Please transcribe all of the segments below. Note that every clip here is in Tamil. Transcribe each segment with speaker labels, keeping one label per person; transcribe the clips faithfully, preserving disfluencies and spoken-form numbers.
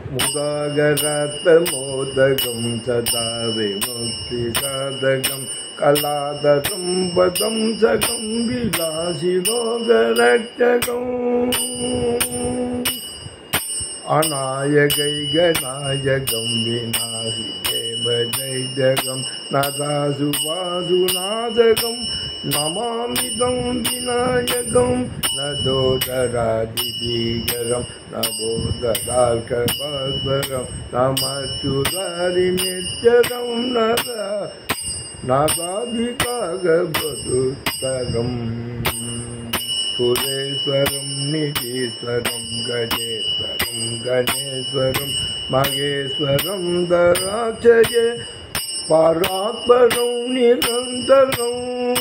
Speaker 1: முதாகரத்த மோதகம் சதா விமுக்தி சாதகம் கலாதரம் பதம் சகம் விலாசி லோகரட்சகம் அநாயகைகநாயகம் விநாசி தேவஜைஜகம் நதாசுவாசுநாதகம் நமாமிதம் விநாயகம் நதோதராதிபீகரம் நபோதரார்கபாஸ்வரம் நமச்சுதாரி நித்யரம் நத நாதாதிகாகபதுத்தரம் சுரேஸ்வரம் நிதீஸ்வரம் கஜேஸ்வரம் கணேஸ்வரம் மகேஸ்வரம் தராச்சயே பராத்பரம் நிரந்தரம்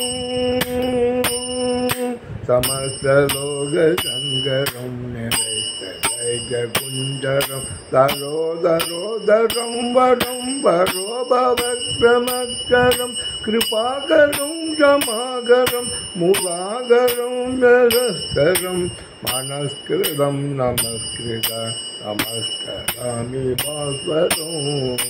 Speaker 1: சமஸ்தலோக சங்கரம் நிரைஸ்தரைக குஞ்சரம் தரோதரோதரம் வரம் பரோபவக்ரமக்கரம் கிருபாகரம் ஜமாகரம் முராகரம் நரஸ்கரம் மனஸ்கிருதம் நமஸ்கிருத நமஸ்கராமி பாஸ்வரம்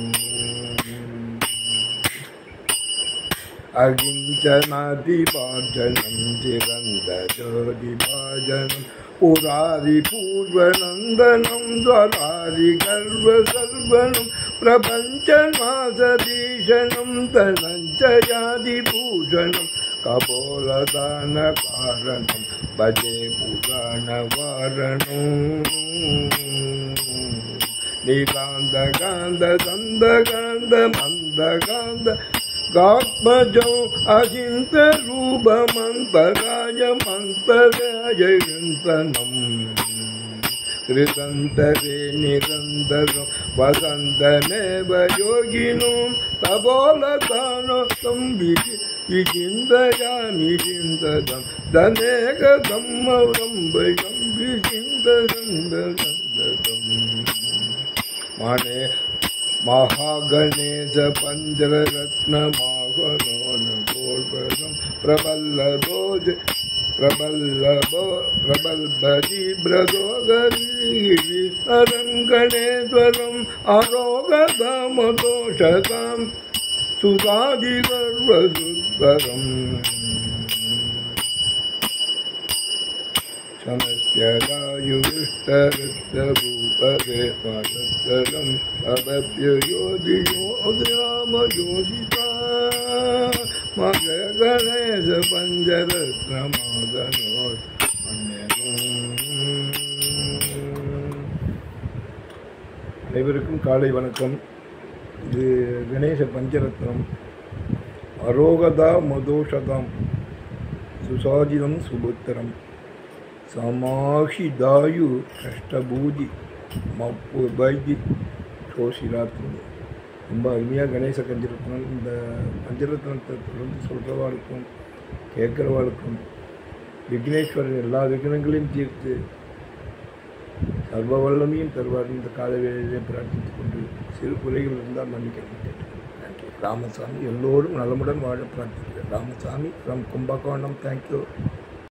Speaker 1: அகிஞ்சனாதிபாஜனம் சிரந்தஜோதிபாஜனம் புராரி பூர்வநந்தனம் ஸ்வராரி கர்வசர்வனம் பிரபஞ்சநாசதீஷனம் தனஞ்சயாதிபூஷணம் கபோலதான காரணம் பஜே புராணவாரணம் நீகாந்தகாந்த சந்தகாந்த மந்தகாந்த காத்மஜோ அசிந்த ரூபமந்தராய மந்தராயந்தனம் கிருதந்தரே நிரந்தரம் வசந்தமேவ யோகினோம் தபோலதானோ சம்பிதி விசிந்தயாமி சிந்ததம் தனேகதம் அவரம்பயம் விசிந்ததந்ததம் மனே மகாகணேச பஞ்சரத்ன மாகனோன கோல்பரம் பிரபல்லபோஜ பிரபல்லபோ பிரபல்பதி பிரதோகரீ அரங்கணேஸ்வரம் அரோகதாமதோஷதாம் சுதாதிகர்வசுத்தரம் சமஸ்யராயுஷ்டருத்தபூபதே பதத்தரம் அபப்யோதியோதிராமயோசிதா மக கணேச பஞ்சரத்னமாதனோ அனைவருக்கும் காலை வணக்கம். இது கணேச பஞ்சரத்னம். அரோகதா மதோஷதாம் சுசாதிதம் சுபுத்திரம் சமாஹிதாயு கஷ்டபூதி மப்பு பைதி சோசிராத்மி. ரொம்ப அருமையாக கணேச பஞ்சரத்னம். இந்த பஞ்சரத்னத்தை தொடர்ந்து சொல்கிறவாளுக்கும் கேட்குறவாளுக்கும் விக்னேஸ்வரர் எல்லா விக்னங்களையும் தீர்த்து சர்வ வல்லமையும் தருவார். இந்த கால வேளையிலே பிரார்த்தித்துக் கொண்டு சிறு குறைகள் இருந்தால் மன்னிக்க கேட்டுக்கிறேன். நன்றி. ராமசாமி எல்லோரும் நலமுடன் வாழ பிரார்த்திக்கிறேன். ராமசாமி ஃப்ரம் கும்பகோணம். தேங்க்யூ.